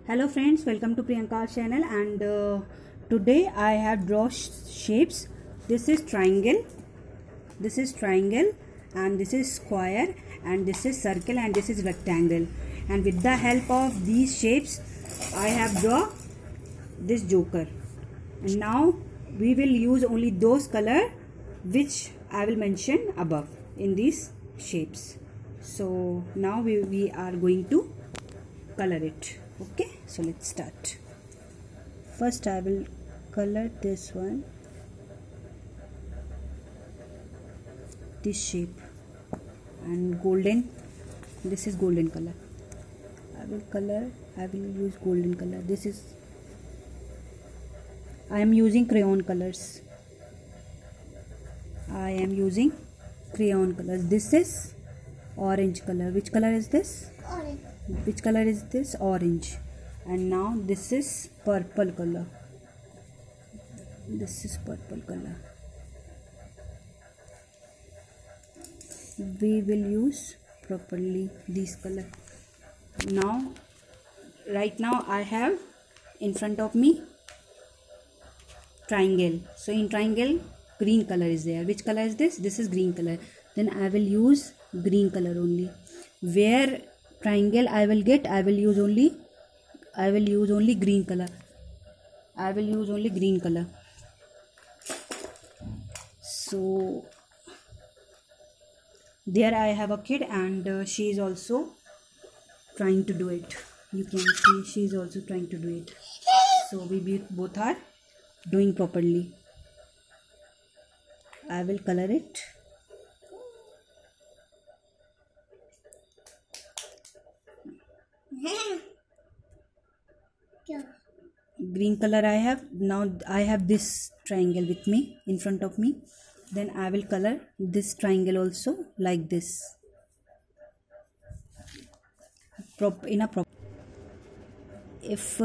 Hello friends, welcome to Priyanka's channel, and today I have drawn shapes. This is triangle, and this is square, and this is circle, and this is rectangle. And with the help of these shapes I have drawn this joker. And now we will use only those color which I will mention above in these shapes. So now we are going to color it. Okay, so let's start. First I will color this one, this shape, and golden. This is golden color. I will use golden color. I am using crayon colors. This is orange color. Which color is this? Orange. Which color is this? Orange. And now this is purple color. We will use properly these color. Now right now I have in front of me triangle. So in triangle green color is there. Which color is this? This is green color. Then I will use green color only. Where triangle I will use only green color. So there I have a kid, and she is also trying to do it. You can see she is also trying to do it. So we both are doing properly. I will color it. Green color I have. Now I have this triangle with me in front of me. Then I will color this triangle also like this. If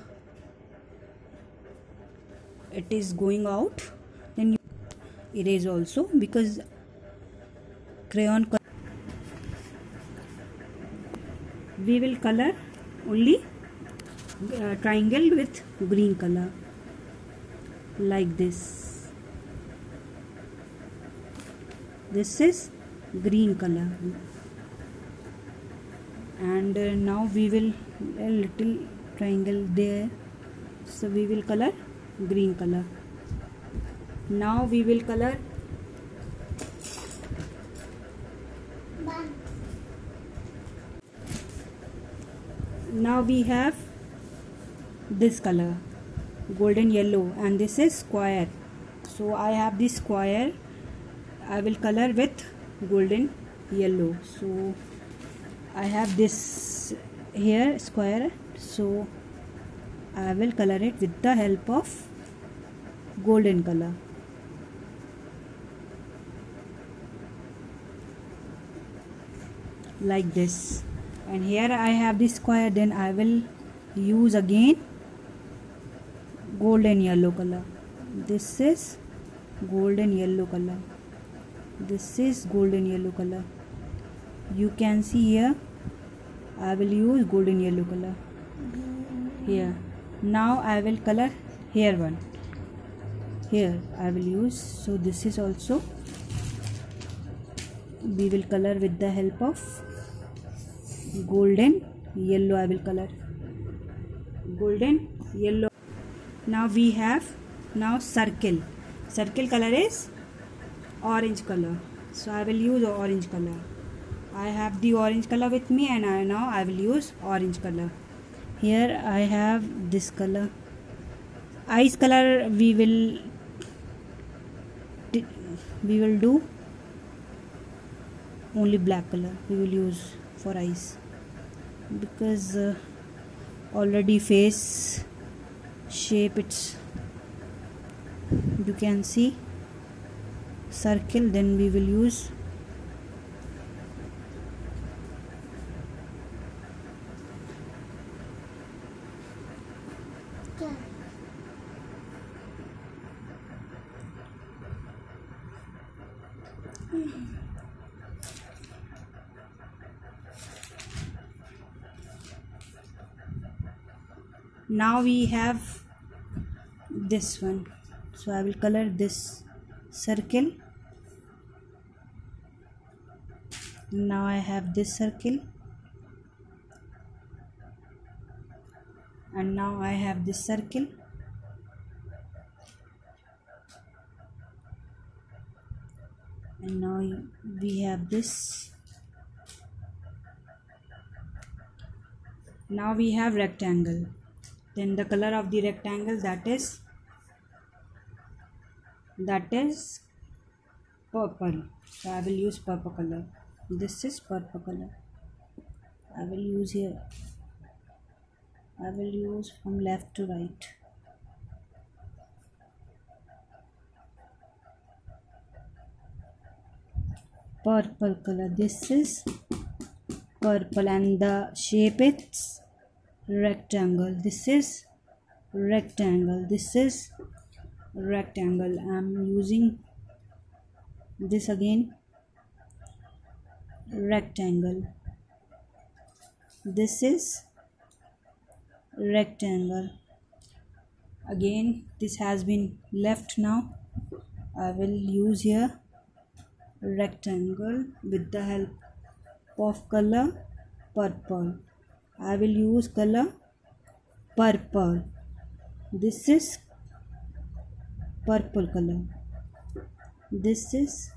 it is going out, then you erase also, because crayon color. We will color only triangle with green color like this. This is green color, and now we will a little triangle there, so we will color green color. Now we will color now we have this color golden yellow, and this is square. So I have this square. I will color with golden yellow. So I have this here square, so I will color it with the help of golden color. Like this. And here I have this square, then I will use again golden yellow color. This is golden yellow color. You can see here I will use golden yellow color here. Now I will color here one. Here I will use. So this is also we will color with the help of golden yellow. I will color golden yellow. Now we have circle color is orange color, so I will use orange color. I have the orange color with me, and now I will use orange color. Here I have this color. Eyes color we will do only black color. We will use for eyes, because already face shape it's, you can see circle, then we will use Now we have this one, so I will color this circle. Now I have this circle, and now I have this circle, and now we have this. Now we have rectangle. Then the color of the rectangle, that is purple. So I will use purple color. This is purple color. I will use here. I will use from left to right. Purple color. This is purple, and the shape is rectangle. This is rectangle. This is rectangle. I am using this again, rectangle. This is rectangle. Again, this has been left. Now I will use here rectangle with the help of color purple. I will use color purple. This is purple color. This is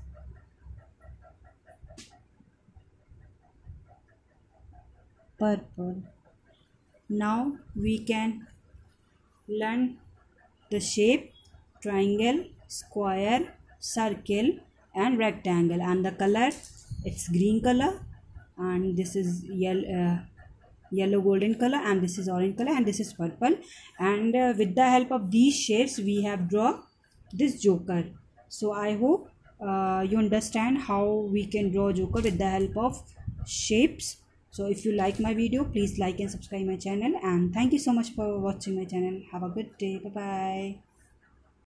purple. Now we can learn the shape triangle, square, circle and rectangle, and the color, it's green color, and this is yellow golden color, and this is orange color, and this is purple. And with the help of these shapes we have drawn this joker. So I hope you understand how we can draw joker with the help of shapes. So if you like my video, please like and subscribe my channel, and thank you so much for watching my channel. Have a good day. Bye bye.